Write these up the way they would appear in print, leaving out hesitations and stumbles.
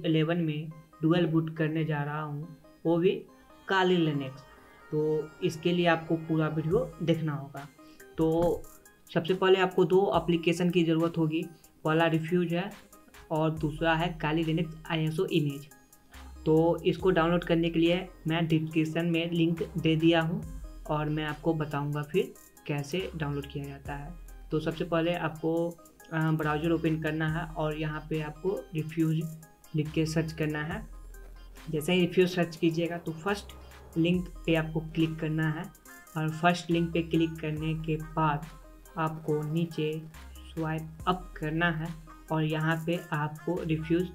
11 में dual boot करने जा रहा हूँ, वो भी काली लिनक्स। तो इसके लिए आपको पूरा वीडियो देखना होगा। तो सबसे पहले आपको दो एप्लीकेशन की ज़रूरत होगी, पहला रिफ्यूज है और दूसरा है काली लिनक्स ISO इमेज। तो इसको डाउनलोड करने के लिए मैं डिस्क्रिप्शन में लिंक दे दिया हूँ और मैं आपको बताऊँगा फिर कैसे डाउनलोड किया जाता है। तो सबसे पहले आपको ब्राउज़र ओपन करना है और यहाँ पे आपको रिफ्यूज लिख के सर्च करना है। जैसे ही रिफ्यूज सर्च कीजिएगा तो फर्स्ट लिंक पे आपको क्लिक करना है और फर्स्ट लिंक पे क्लिक करने के बाद आपको नीचे स्वाइप अप करना है और यहाँ पे आपको रिफ्यूज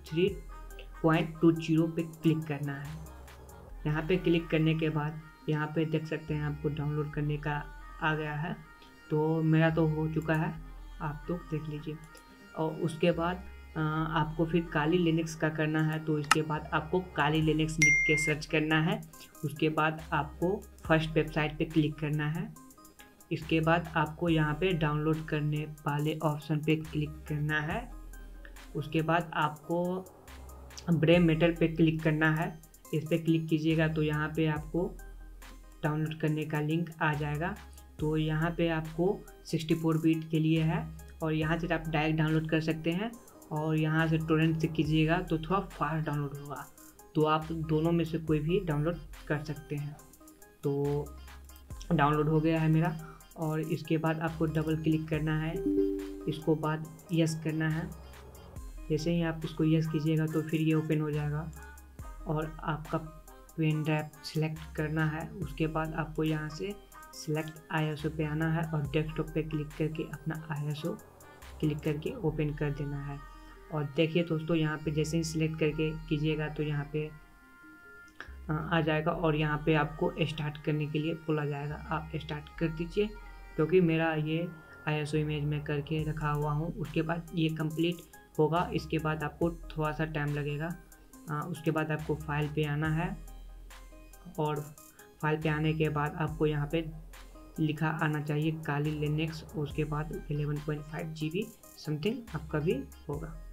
3.20 पे क्लिक करना है। यहाँ पे क्लिक करने के बाद यहाँ पे देख सकते हैं आपको डाउनलोड करने का आ गया है। तो मेरा तो हो चुका है, आप तो देख लीजिए। और उसके बाद आपको फिर काली लिनक्स का करना है। तो इसके बाद आपको काली लिनक्स लिख के सर्च करना है। उसके बाद आपको फर्स्ट वेबसाइट पे क्लिक करना है। इसके बाद आपको यहाँ पे डाउनलोड करने वाले ऑप्शन पे क्लिक करना है। उसके बाद आपको ब्रे मेटल पे क्लिक करना है। इस पर क्लिक कीजिएगा तो यहाँ पे आपको डाउनलोड करने का लिंक आ जाएगा। तो यहाँ पे आपको 64 बिट के लिए है और यहाँ से आप डायरेक्ट डाउनलोड कर सकते हैं और यहाँ से टोरेंट से कीजिएगा तो थोड़ा फास्ट डाउनलोड होगा। तो आप दोनों में से कोई भी डाउनलोड कर सकते हैं। तो डाउनलोड हो गया है मेरा और इसके बाद आपको डबल क्लिक करना है। इसको बाद यस करना है। जैसे ही आप इसको यस कीजिएगा तो फिर ये ओपन हो जाएगा और आपका पेन ड्राइव सिलेक्ट करना है। उसके बाद आपको यहाँ से सिलेक्ट ISO पे आना है और डेस्कटॉप पे क्लिक करके अपना ISO क्लिक करके ओपन कर देना है। और देखिए दोस्तों, यहाँ पे जैसे ही सिलेक्ट करके कीजिएगा तो यहाँ पे आ जाएगा और यहाँ पे आपको स्टार्ट करने के लिए बोला जाएगा। आप स्टार्ट कर दीजिए क्योंकि मेरा ये ISO इमेज में करके रखा हुआ हूँ। उसके बाद ये कंप्लीट होगा। इसके बाद आपको थोड़ा सा टाइम लगेगा। उसके बाद आपको फाइल पे आना है और फाइल पे आने के बाद आपको यहाँ पे लिखा आना चाहिए काली लिनक्स। उसके बाद 11.5 GB समथिंग आपका भी होगा।